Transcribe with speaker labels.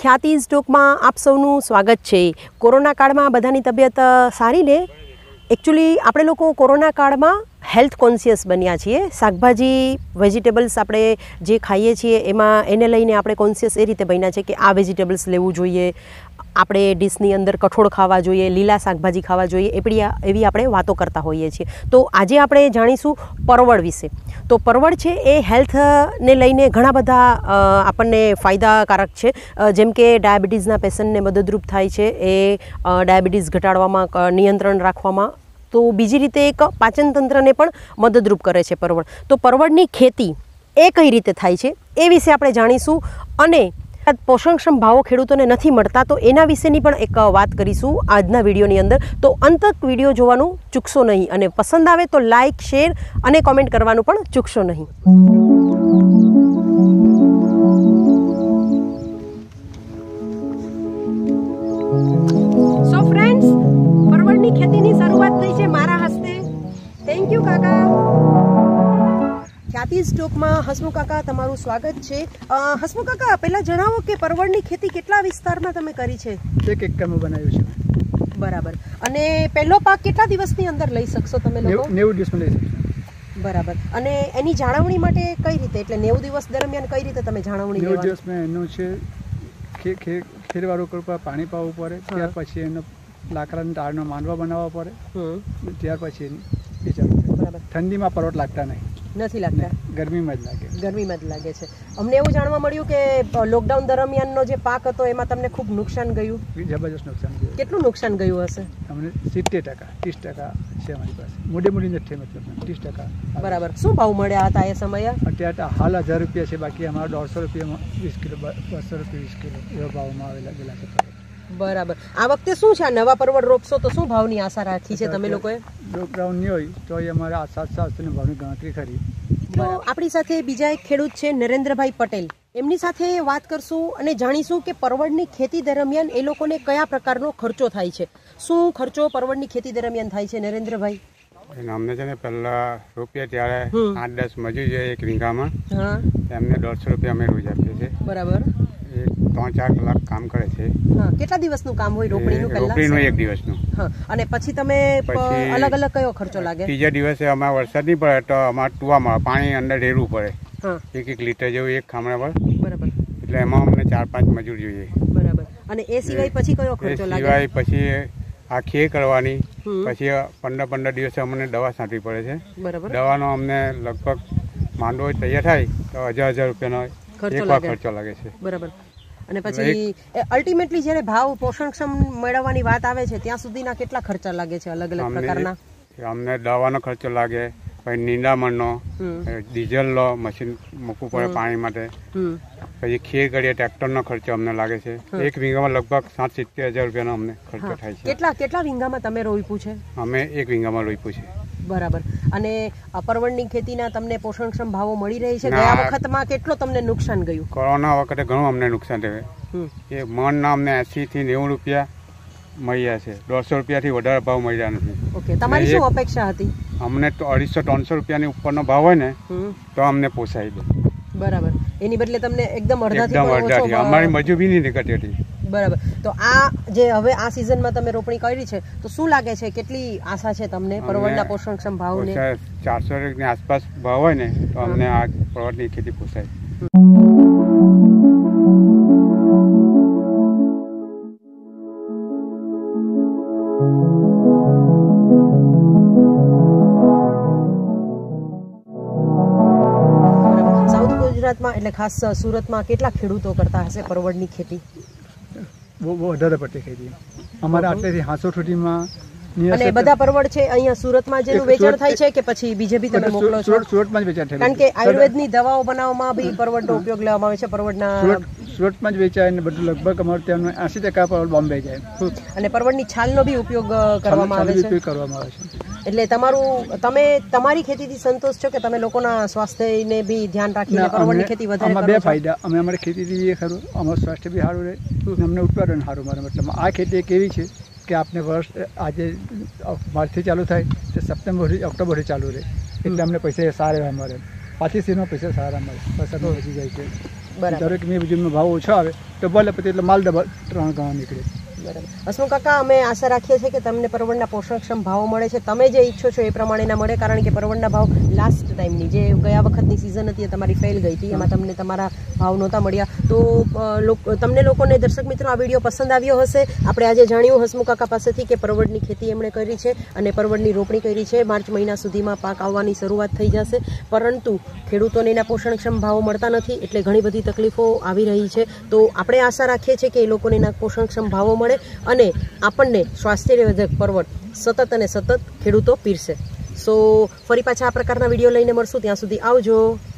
Speaker 1: ખ્યાતિ સ્ટોકમાં આપ સૌનું સ્વાગત છે। કોરોના કાળમાં બધાની તબિયત સારી ને એકચ્યુઅલી આપણે લોકો કોરોના કાળમાં હેલ્થ કોન્શિયસ બન્યા છીએ। શાકભાજી વેજીટેબલ્સ આપણે જે ખાઈએ છીએ એમાં એને લઈને આપણે કોન્શિયસ એ રીતે બન્યા છે કે આ વેજીટેબલ્સ લેવું જોઈએ, આપણે ડીશની અંદર કઠોળ ખાવા જોઈએ, લીલા શાકભાજી ખાવા જોઈએ, એવી આપણે વાતો કરતા હોઈએ છીએ। તો આજે આપણે જાણીશું પરવળ વિશે। તો પરવળ છે એ હેલ્થને લઈને ઘણા બધા આપણને ફાયદાકારક છે, જેમ કે ડાયાબિટીસના પેશન્ટને મદદરૂપ થાય છે, એ ડાયાબિટીસ ઘટાડવામાં, નિયંત્રણ રાખવામાં, તો બીજી રીતે એક પાચન તંત્રને પણ મદદરૂપ કરે છે પરવળ। તો પરવળની ખેતી એ કઈ રીતે થાય છે એ વિશે આપણે જાણીશું, અને પોષણક્ષમ ભાવો ખેડૂતોને નથી મળતા તો એના વિશેની પણ એક વાત કરીશું આજના વિડીયોની અંદર। તો અંત તક વિડીયો જોવાનું ચૂકશો નહીં, અને પસંદ આવે તો લાઇક, શેર અને કોમેન્ટ કરવાનું પણ ચૂકશો નહીં। સો ફ્રેન્ડ્સ, પરવળની ખેતીની શરૂઆત થઈ છે મારા હસ્તે। થેન્ક યુ કાકા। ખ્યાતિ સ્ટોકમાં હસમુખ કાકા તમારું સ્વાગત છે। હસમુખ કાકા, પહેલા જણાવો કે પરવળની ખેતી કેટલા વિસ્તારમાં તમે કરી છે?
Speaker 2: 1 એકરમાં બનાવ્યું છે।
Speaker 1: બરાબર। અને પહેલો પાક કેટલા દિવસની અંદર લઈ શકશો તમે લોકો?
Speaker 2: 90 દિવસમાં લઈ શકશો।
Speaker 1: બરાબર। અને એની જાળવણી માટે કઈ રીતે, એટલે 90 દિવસ દરમિયાન કઈ રીતે તમે જાળવણી?
Speaker 2: 90 દિવસમાં એનું છે ખેરવાળું કરવા, પાણી પાવું પડે, ત્યાર પછી એનો લાકડાના તારનો માંડવા બનાવવા પડે, ત્યાર પછી બરાબર। ઠંડીમાં પરવળ લાગતા
Speaker 1: નથી લાગતા,
Speaker 2: ગરમીમાં જ લાગે।
Speaker 1: ગરમીમાં જ લાગે છે। અમને એવું જાણવા મળ્યું કે લોકડાઉન દરમિયાનનો જે પાક હતો એમાં તમને ખૂબ નુકસાન ગયું?
Speaker 2: જબરજસ્ત નુકસાન ગયું।
Speaker 1: કેટલું નુકસાન ગયું હશે?
Speaker 2: અમને 70%, 30% છે અમારી પાસે, મોડી નથી, મતલબ 30%।
Speaker 1: બરાબર। શું ભાવ મળ્યા હતા એ સમયે?
Speaker 2: અત્યારે હાલ 1000 રૂપિયા છે, બાકી અમારા 150 રૂપિયામાં 20 કિલો, 200 રૂપિયા 20 કિલો એવા ભાવમાં આવેલા છે।
Speaker 1: બરાબર। આ વખતે શું છે, આ નવા પરવળ રોપશો તો શું ભાવની આશા રાખી છે તમે લોકોએ?
Speaker 2: લોકડાઉન નહીં હોય તો અમારે આ 700 ભાવની ગણતરી કરી।
Speaker 1: તો આપણી સાથે બીજા એક ખેડૂત છે, નરેન્દ્રભાઈ પટેલ, એમની સાથે વાત કરશું અને જાણીશું કે પરવળની ખેતી દરમિયાન એ લોકોને કયા પ્રકારનો ખર્ચો થાય છે। શું ખર્ચો પરવળની ખેતી દરમિયાન થાય છે નરેન્દ્રભાઈ?
Speaker 3: અમને છે ને પહેલા રોપ્યા ત્યારે 8-10 મજૂર છે એક વીઘામાં, એમને 150 રૂપિયા અમે રોજ આપીએ છીએ।
Speaker 1: બરાબર।
Speaker 3: 3-4 કલાક કામ કરે છે।
Speaker 1: કેટલા દિવસનું કામ હોય રોપણીનું?
Speaker 3: રોપણીનું 1 દિવસનું।
Speaker 1: અને પછી તમે અલગ અલગ કયો ખર્ચો લાગે?
Speaker 3: ત્રીજા દિવસે અમારે વરસાદ નહીં પડે તો અમારે ટુવામાં પાણી અંદર રેડવું પડે, 1 લીટર જેવું એક ખામણા પર। બરાબર। એટલે એમાં અમને 4-5 મજૂર જોઈએ।
Speaker 1: બરાબર। અને એ સિવાય પછી કયો ખર્ચો લાગે?
Speaker 3: સિવાય પછી આ ખેર કરવાની, પછી 15 દિવસે અમને દવા છાંટવી પડે છે।
Speaker 1: બરાબર।
Speaker 3: દવાનો અમને લગભગ માંડવો તૈયાર થાય તો 1000 રૂપિયાનો ખર્ચો લાગે છે।
Speaker 1: બરાબર। અને પછી અલ્ટિમેટલી જ્યારે ભાવ પોષણક્ષમ મેળવવાની વાત આવે છે ત્યાં સુધીના કેટલા ખર્ચા લાગે છે અલગ અલગ પ્રકારના?
Speaker 3: અમને દવાનો ખર્ચો લાગે, પછી નિંદામણનો, ડીઝલ લો, મશીન મૂકવું પડે પાણી માટે, પછી ખેર કરીએ ટ્રેક્ટરનો ખર્ચો અમને લાગે છે। 1 વીઘામાં લગભગ 60-70 હજાર રૂપિયાનો અમને ખર્ચો થાય છે।
Speaker 1: કેટલા વીઘામાં તમે રોપ્યું છે?
Speaker 3: અમે 1 વીઘામાં રોપ્યું છે।
Speaker 1: બરાબર। અને પરવળની ખેતીના તમને પોષણક્ષમ ભાવો મળી રહી છે? ગયા વખતમાં કેટલો તમને નુકસાન ગયું?
Speaker 3: કોરોના વખતે ઘણું અમને નુકસાન થયું, એ મણના અમને 80-90 રૂપિયા મળ્યા છે, 150 રૂપિયાથી વધારે ભાવ મળ્યા નથી।
Speaker 1: ઓકે, તમારી શું અપેક્ષા હતી?
Speaker 3: અમને તો 250-300 રૂપિયાની ઉપરનો ભાવ હોય ને તો અમને પોસાઈ દે।
Speaker 1: બરાબર। એની બદલે તમને એકદમ અડધાથી
Speaker 3: અમારી મજૂરી નહીં નીકળતી હતી।
Speaker 1: બરાબર। તો આ જે હવે આ સિઝનમાં તમે રોપણી કરી છે તો શું લાગે છે, કેટલી આશા છે તમને પરવળના પોષણક્ષમ ભાવને?
Speaker 3: 400 ની આસપાસ ભાવ હોય ને તો અમને આ પરવળની ખેતી પોસાય।
Speaker 1: સાઉથ ગુજરાતમાં એટલે ખાસ સુરતમાં કેટલા ખેડૂતો કરતા હશે પરવળની ખેતી?
Speaker 2: બહુ વધારે પડતી ખેતી અમારે આટલેથી 500 સુધીમાં।
Speaker 1: અને બધા પરવળ છે અહીંયા સુરતમાં જેનું વેચાણ થાય છે કે પછી બીજે બી તમે મોકલો છો?
Speaker 2: સુરતમાં જ વેચાણ થાય,
Speaker 1: કારણ કે આયુર્વેદની દવાઓ બનાવવામાં બી પરવળનો ઉપયોગ લેવામાં આવે છે। પરવળના
Speaker 2: સુરતમાં જ વેચાય ને બધું, લગભગ અમારે ત્યાંનું 80% પરવળ બોમ્બે જાય।
Speaker 1: અને પરવળની છાલનો બી ઉપયોગ કરવામાં આવે છે। એટલે તમારી ખેતીથી સંતોષ છો કે તમે લોકોના સ્વાસ્થ્યને બી ધ્યાન રાખીને પરવળની ખેતી વધારે કરો છો?
Speaker 2: 2 ફાયદા, અમે અમારી ખેતીથી એ ખરું, અમારું સ્વાસ્થ્ય બી સારું રહે, અમને ઉત્પાદન સારું મળે। મતલબ આ ખેતી એક એવી છે કે આપને વર્ષ આજે માર્ચથી ચાલુ થાય તો સપ્ટેમ્બરથી ઓક્ટોબરથી ચાલુ રહે, એટલે અમને પૈસા સારા એવા મળે। 5-6 પૈસા સારા મળે, વરસાદમાં બચી જાય છે.
Speaker 1: બરાબર.
Speaker 2: દરેક મેં ભાવ ઓછો આવે તો ભલે પછી એટલે માલ ડબલ 3 ગણા નીકળે.
Speaker 1: બરાબર. હસમુખ કાકા, અમે આશા રાખીએ છીએ કે તમને પરવડના પોષણક્ષમ ભાવો મળે છે. તમે જે ઈચ્છો છો એ પ્રમાણેના મળે, કારણ કે પરવડના ભાવ લાસ્ટ ટાઈમની જે ગયા વખતની સિઝન હતી એ તમારી ફેલ ગઈ હતી, એમાં તમને તમારા ભાવ નહોતા મળ્યા. તો તમને લોકોને, દર્શક મિત્રો, આ વિડીયો પસંદ આવ્યો હશે. આપણે આજે જાણ્યું હસમુખ કાકા પાસેથી કે પરવડની ખેતી એમણે કરી છે અને પરવડની રોપણી કરી છે. માર્ચ મહિના સુધીમાં પાક આવવાની શરૂઆત થઈ જશે, પરંતુ ખેડૂતોને એના પોષણક્ષમ ભાવો મળતા નથી, એટલે ઘણી બધી તકલીફો આવી રહી છે. તો આપણે આશા રાખીએ છીએ કે એ લોકોને એના પોષણક્ષમ ભાવો મળે અને આપણને સ્વાસ્થ્યવર્ધક પરવડ સતત અને સતત ખેડૂતો પીરસે. સો ફરી પાછા આ પ્રકારના વિડીયો લઈને મળશું. ત્યાં સુધી આવજો.